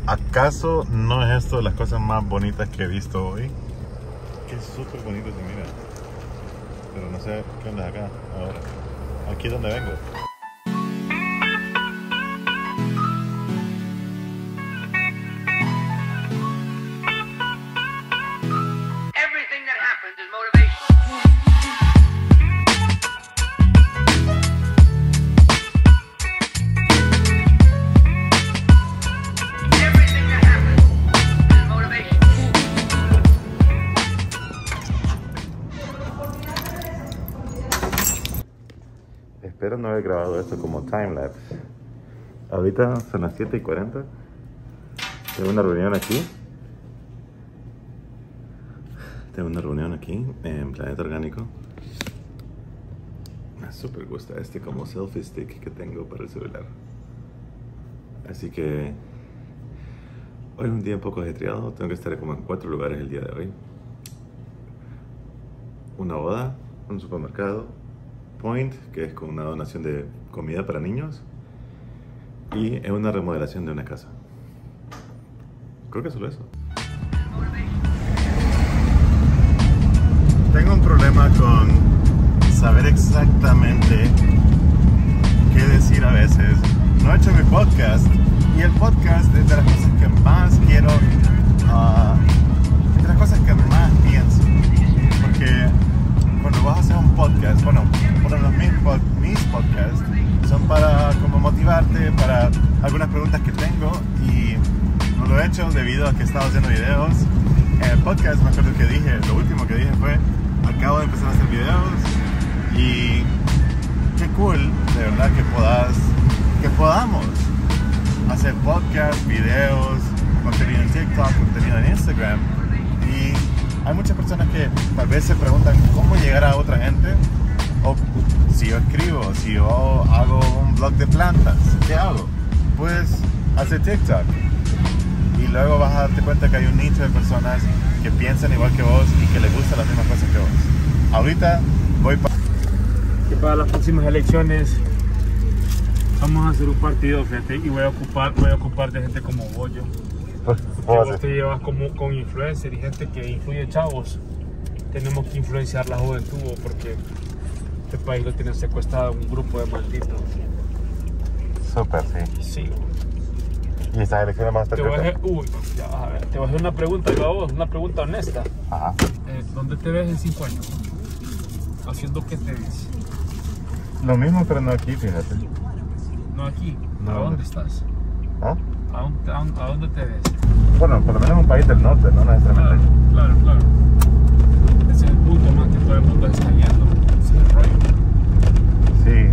¿Acaso no es esto de las cosas más bonitas que he visto hoy? Que súper bonito se mira. Pero no sé qué onda es acá ahora. Aquí es donde vengo. Espero no haber grabado esto como timelapse. Ahorita son las 7:40. Tengo una reunión aquí. En Planeta Orgánico. Me súper gusta este como selfie stick que tengo para el celular. Así que hoy es un día un poco ajetreado. Tengo que estar como en 4 lugares el día de hoy. Una boda, un supermercado, Point, que es con una donación de comida para niños, y es una remodelación de una casa. Creo que solo eso. Tengo un problema con saber exactamente qué decir a veces. No he hecho mi podcast, y el podcast es de las cosas que más quiero, es de las cosas que más pienso, porque cuando vas a hacer un podcast, bueno, por lo menos mis podcasts son para como motivarte, para algunas preguntas que tengo, y no lo he hecho debido a que he estado haciendo videos. En el podcast me acuerdo que lo último que dije fue, acabo de empezar a hacer videos, y qué cool, de verdad, que podamos hacer podcast, videos, contenido en TikTok, contenido en Instagram. Y hay muchas personas que tal vez se preguntan cómo llegar a otra gente, o si yo escribo, si yo hago un blog de plantas, ¿qué hago? Pues hacer TikTok, y luego vas a darte cuenta que hay un nicho de personas que piensan igual que vos y que les gustan las mismas cosas que vos. Ahorita voy para las próximas elecciones vamos a hacer un partido, fíjate, y voy a ocupar de gente como vos, yo. Vos te llevas con influencer y gente que influye chavos. Tenemos que influenciar la juventud, porque este país lo tiene secuestrado un grupo de malditos. Súper, sí. Sí. ¿Y estas elecciones más te voy a hacer una pregunta yo a vos, una pregunta honesta. Ajá. ¿Dónde te ves en 5 años? ¿Haciendo qué te ves? Lo mismo, pero no aquí, fíjate. No aquí. No. ¿A dónde estás? ¿Ah? ¿A dónde te ves? Bueno, por lo menos en un país del norte, no necesariamente. Claro. Ese es el punto, más que todo el mundo está yendo. Ese es el rollo. Sí.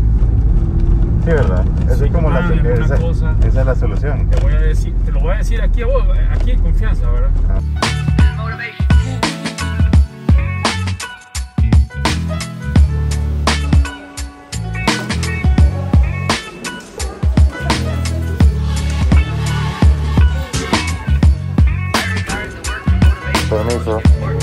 Sí, ¿verdad? Esa es como esa es la solución. Te lo voy a decir aquí a vos, aquí en confianza, ¿verdad? Ah. Permiso.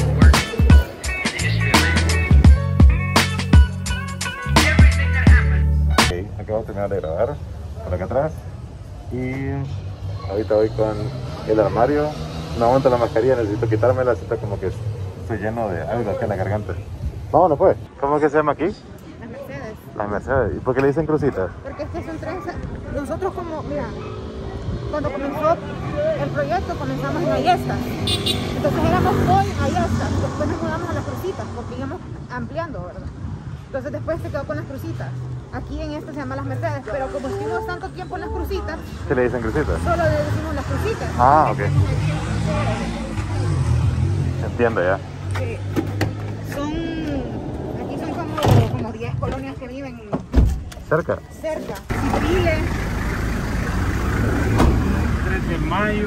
Okay, acabo de terminar de grabar por acá atrás, y ahorita voy con el armario. No aguanto la mascarilla, necesito quitármela, siento como que estoy lleno de algo acá en la garganta. Vámonos pues. ¿Cómo que se llama aquí? Las Mercedes. Las Mercedes. ¿Y por qué le dicen crucitas? Porque estas son tres. Nosotros mira, cuando comenzó el proyecto comenzamos en Ayesta. Entonces éramos hoy Ayesta. Después nos mudamos a las crucitas porque íbamos ampliando, ¿verdad? Entonces después se quedó con las crucitas. Aquí en esta se llama Las Mercedes, pero como estuvimos tanto tiempo en las crucitas, ¿Qué le dicen crucitas? solo le decimos las crucitas. Ah, ok. Entiendo ya. Sí. Aquí son como 10 colonias que viven Cerca. cerca. Cibriles. 3 de mayo.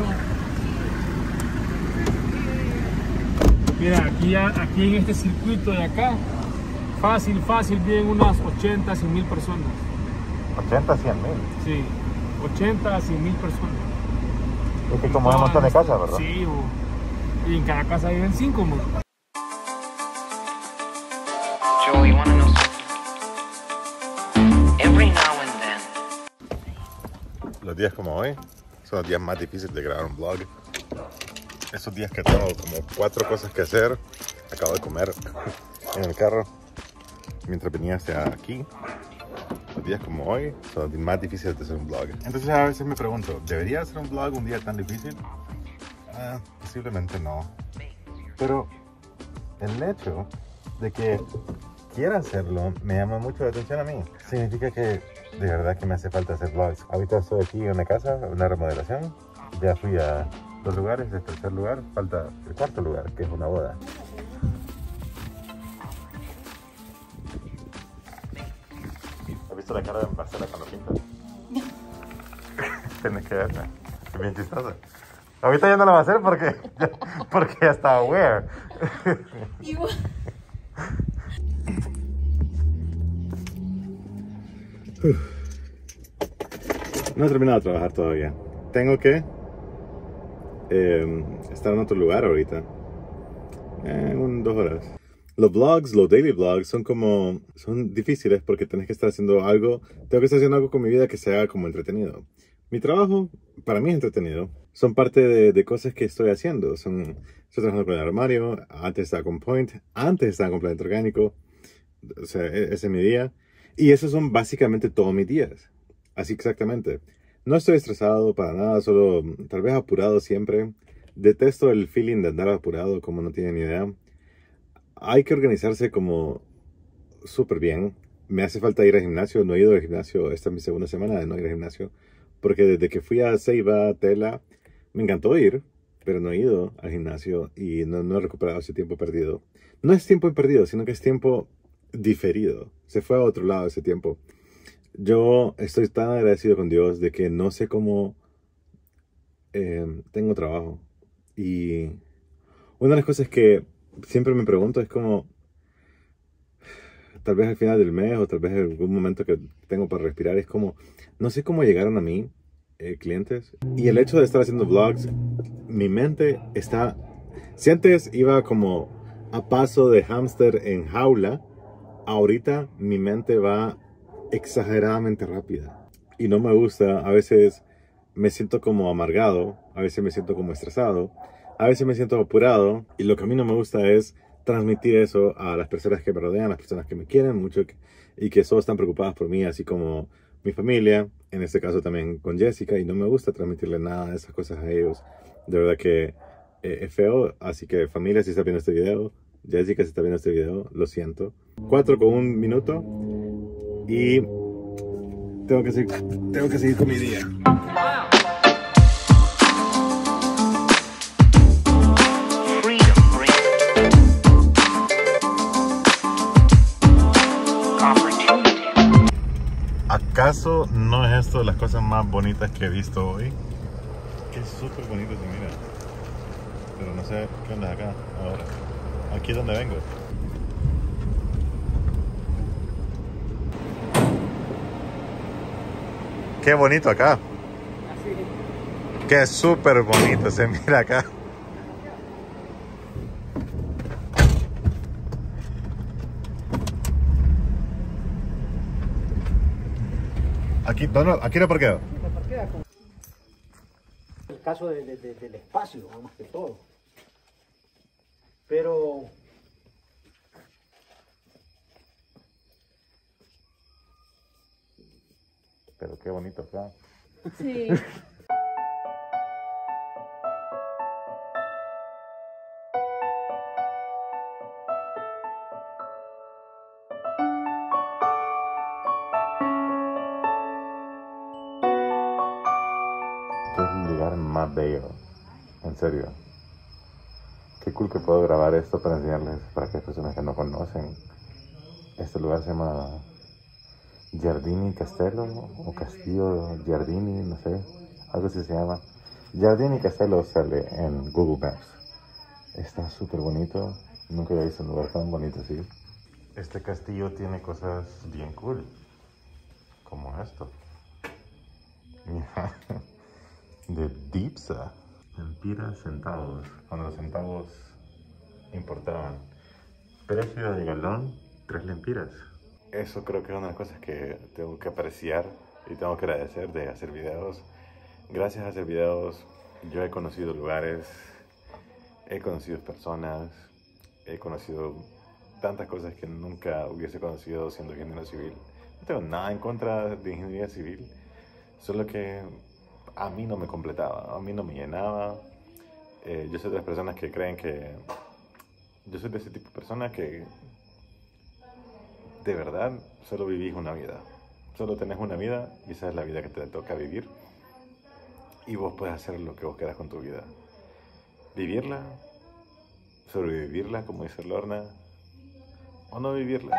Mira, aquí en este circuito de acá, fácil, viven unas 80 a 100 mil personas. 80 a 100 mil. Sí, 80 a 100 mil personas. Es que como hay un montón de casas, ¿verdad? Sí, y en cada casa viven 5, ¿no? Joe, you wanna know something? Every now and then. Los días como hoy son los días más difíciles de grabar un vlog. Esos días que tengo como 4 cosas que hacer. Acabo de comer en el carro mientras venía hacia aquí. Los días como hoy son los más difíciles de hacer un vlog. Entonces a veces me pregunto, ¿debería hacer un vlog un día tan difícil? Posiblemente no. Pero el hecho de que quiera hacerlo me llama mucho la atención a mí. Significa que de verdad que me hace falta hacer vlogs. Ahorita estoy aquí en una casa, una remodelación. Ya fui a 2 lugares, el tercer lugar, falta el 4º lugar, que es una boda. ¿Has visto la cara de Marcela cuando pinta? Tienes que verla, es bien chistosa. Ahorita ya no lo va a hacer porque ya está aware. No he terminado de trabajar todavía. Tengo que estar en otro lugar ahorita. En 2 horas. Los vlogs, los daily vlogs son difíciles porque tengo que estar haciendo algo con mi vida que sea como entretenido. Mi trabajo para mí es entretenido. Son parte de cosas que estoy haciendo. Estoy trabajando con el armario. Antes estaba con Point. Antes estaba con Planeta Orgánico. O sea, ese es mi día. Y esos son básicamente todos mis días. Así exactamente. No estoy estresado para nada, solo tal vez apurado siempre. Detesto el feeling de andar apurado, como no tienen ni idea. Hay que organizarse como súper bien. Me hace falta ir al gimnasio. No he ido al gimnasio. Esta es mi 2ª semana de no ir al gimnasio. Porque desde que fui a Ceiba, Tela, me encantó ir, pero no he ido al gimnasio y no he recuperado ese tiempo perdido. No es tiempo perdido, sino que es tiempo diferido. Se fue a otro lado ese tiempo. Yo estoy tan agradecido con Dios de que no sé cómo tengo trabajo. Y una de las cosas que siempre me pregunto es como, tal vez al final del mes o tal vez en algún momento que tengo para respirar, es como, no sé cómo llegaron a mí clientes. Y el hecho de estar haciendo vlogs, mi mente está, si antes iba como a paso de hámster en jaula, ahorita mi mente va exageradamente rápida. Y no me gusta, a veces me siento como amargado, a veces me siento como estresado, a veces me siento apurado. Y lo que a mí no me gusta es transmitir eso a las personas que me rodean, a las personas que me quieren mucho y que solo están preocupadas por mí, así como mi familia, en este caso también con Jessica, y no me gusta transmitirle nada de esas cosas a ellos. De verdad que es feo, así que familia, si está viendo este video, Jessica, si está viendo este video, lo siento. 4 con 1 minuto y tengo que seguir con mi día. ¿Acaso no es esto de las cosas más bonitas que he visto hoy? Que es súper bonito se mira. Pero no sé qué onda acá ahora. Aquí es donde vengo. Qué bonito acá. Qué súper bonito se mira acá. Aquí no parqueo. El caso del espacio, más que todo. Pero qué bonito acá. Sí. Este es el lugar más bello, en serio. Qué cool que puedo grabar esto para enseñarles para aquellas personas que no conocen. Este lugar se llama Giardini Castello o Castillo Giardini, no sé, algo así se llama. Giardini Castello sale en Google Maps. Está súper bonito, nunca había visto un lugar tan bonito así. Este castillo tiene cosas bien cool, como esto. De Dipsa. Lempiras centavos, cuando los centavos importaban. Precio de galón, 3 lempiras. Eso creo que es una de las cosas que tengo que apreciar y tengo que agradecer de hacer videos. Gracias a hacer videos, yo he conocido lugares, he conocido personas, he conocido tantas cosas que nunca hubiese conocido siendo ingeniero civil. No tengo nada en contra de ingeniería civil, solo que a mí no me completaba, a mí no me llenaba. Yo soy de las personas que creen que... Yo soy de ese tipo de personas que de verdad solo vivís una vida. Solo tenés una vida y esa es la vida que te toca vivir. Y vos puedes hacer lo que vos quieras con tu vida. Vivirla, sobrevivirla, como dice Lorna, o no vivirla.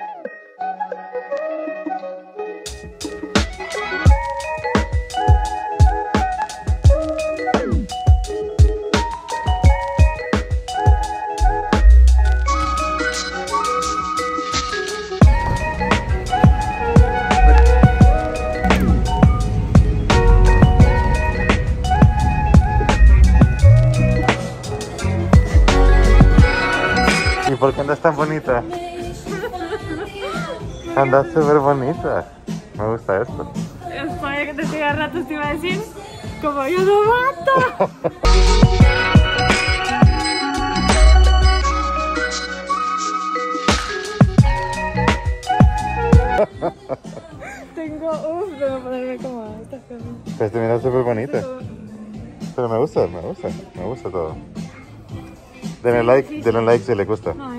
¿Y por qué andas tan bonita? Andas súper bonita. Me gusta esto. Después que te siga rato te iba a decir, como yo no mato. Tengo pero ponerme como estas cosas. Pues te miras súper bonita. Pero me gusta todo. Denle like si les gusta. No,